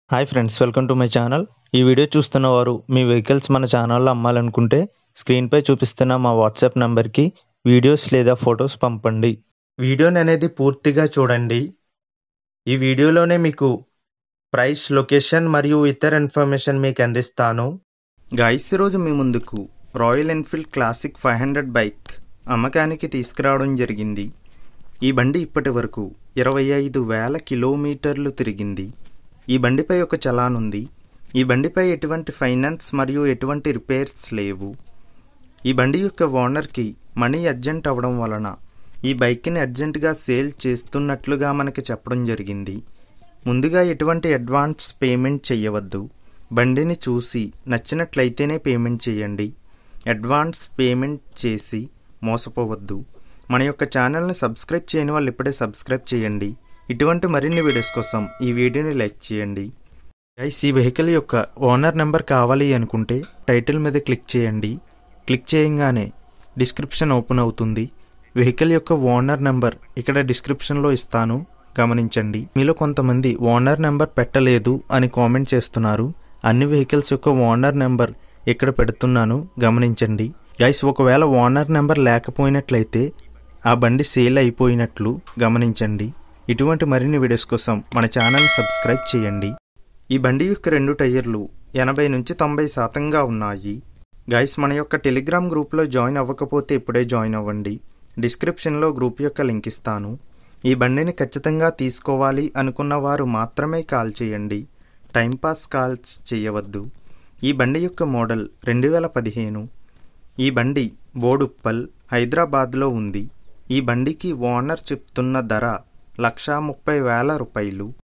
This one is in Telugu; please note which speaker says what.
Speaker 1: Hi friends, welcome to my channel. ఈ వీడియో చూస్తున్న వారు మీ వెహికల్స్ మన ఛానల్లో అమ్మాలనుకుంటే స్క్రీన్పై చూపిస్తున్న మా వాట్సాప్ నంబర్కి వీడియోస్ లేదా ఫొటోస్ పంపండి. వీడియోని అనేది పూర్తిగా చూడండి. ఈ వీడియోలోనే మీకు ప్రైస్, లొకేషన్ మరియు ఇతర ఇన్ఫర్మేషన్ మీకు అందిస్తాను.
Speaker 2: గాయ్స్, ఈరోజు మీ ముందుకు రాయల్ ఎన్ఫీల్డ్ క్లాసిక్ 500 బైక్ అమ్మకానికి తీసుకురావడం జరిగింది. ఈ బండి ఇప్పటి వరకు 25,000 కిలోమీటర్లు తిరిగింది. ఈ బండిపై ఒక చలాన్ ఉంది. ఈ బండిపై ఎటువంటి ఫైనాన్స్ మరియు ఎటువంటి రిపేర్స్ లేవు. ఈ బండి యొక్క ఓనర్కి మనీ అర్జెంట్ అవ్వడం వలన ఈ బైక్ని అర్జెంటుగా సేల్ చేస్తున్నట్లుగా మనకి చెప్పడం జరిగింది. ముందుగా ఎటువంటి అడ్వాన్స్ పేమెంట్ చేయవద్దు. బండిని చూసి నచ్చినట్లయితేనే పేమెంట్ చేయండి. అడ్వాన్స్ పేమెంట్ చేసి మోసపోవద్దు. మన యొక్క ఛానల్ని సబ్స్క్రైబ్ చేయని వాళ్ళు ఇప్పుడే సబ్స్క్రైబ్ చేయండి. ఇటువంటి మరిన్ని వీడియోస్ కోసం ఈ వీడియోని లైక్ చేయండి. గైస్, ఈ వెహికల్ యొక్క ఓనర్ నెంబర్ కావాలి అనుకుంటే టైటిల్ మీద క్లిక్ చేయండి. క్లిక్ చేయగానే డిస్క్రిప్షన్ ఓపెన్ అవుతుంది. వెహికల్ యొక్క ఓనర్ నెంబర్ ఇక్కడ డిస్క్రిప్షన్లో ఇస్తాను, గమనించండి. మీలో కొంతమంది ఓనర్ నెంబర్ పెట్టలేదు అని కామెంట్ చేస్తున్నారు. అన్ని వెహికల్స్ యొక్క ఓనర్ నెంబర్ ఇక్కడ పెడుతున్నాను, గమనించండి. గైస్, ఒకవేళ ఓనర్ నెంబర్ లేకపోయినట్లయితే ఆ బండి సేల్ అయిపోయినట్లు గమనించండి. ఇటువంటి మరిన్ని వీడియోస్ కోసం మన ఛానల్ని సబ్స్క్రైబ్ చేయండి. ఈ బండి యొక్క 2 టైర్లు 80 నుంచి 90% ఉన్నాయి. గైస్, మన యొక్క టెలిగ్రామ్ గ్రూప్లో జాయిన్ అవ్వకపోతే ఇప్పుడే జాయిన్ అవ్వండి. డిస్క్రిప్షన్లో గ్రూప్ యొక్క లింక్ ఇస్తాను. ఈ బండిని ఖచ్చితంగా తీసుకోవాలి అనుకున్న వారు మాత్రమే కాల్ చేయండి. టైంపాస్ కాల్స్ చేయవద్దు. ఈ బండి యొక్క మోడల్ 2015. ఈ బండి బోడుప్పల్, హైదరాబాద్లో ఉంది. ఈ బండికి ఓనర్ చెప్తున్న ధర 1,30,000 రూపాయలు.